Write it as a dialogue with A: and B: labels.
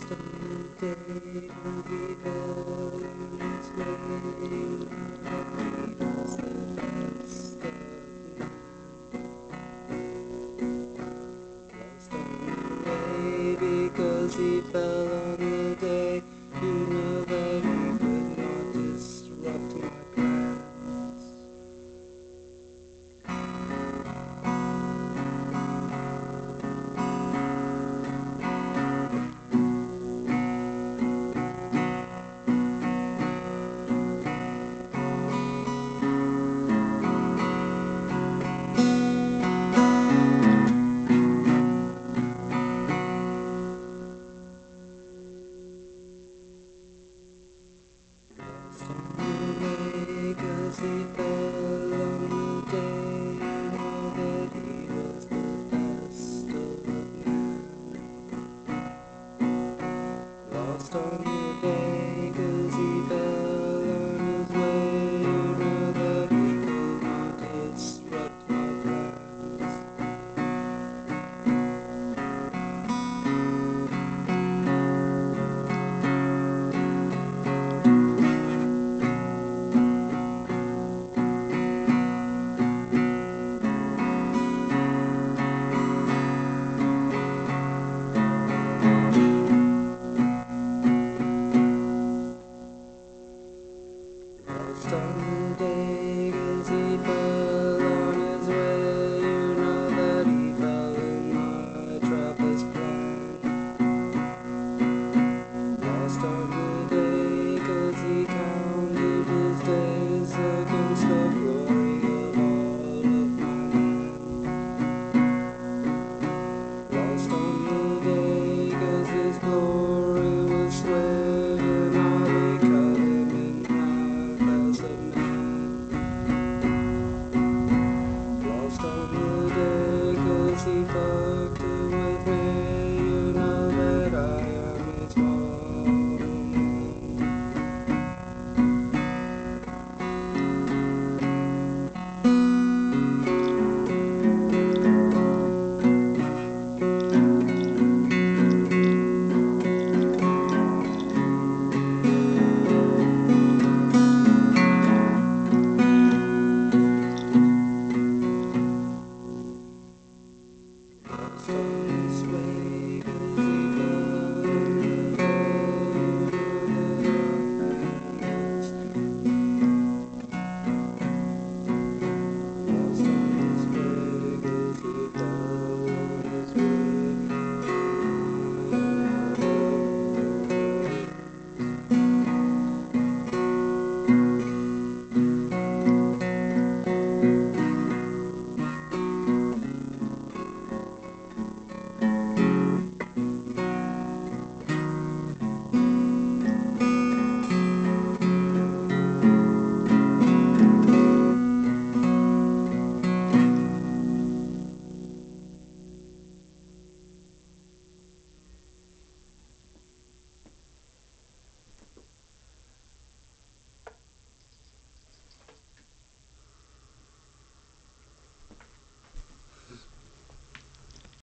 A: Because he fell on the day, you know that he could not disrupt my plans. Because he fell on the day, you know that he was the best of men. Lost on the day, 'cause he fell on his way, you know that he could not disrupt my plans. Lost on the day, 'cause he fell on his way, you know that he fell in my trap as planned. Lost on the day, 'cause he counted his days against the glory of all of my land. Lost on the day, 'cause his glory was swaying, all they cut him in half as a man. Lost on the day, 'cause he fucked it with me, you know that I am his woman. Lost on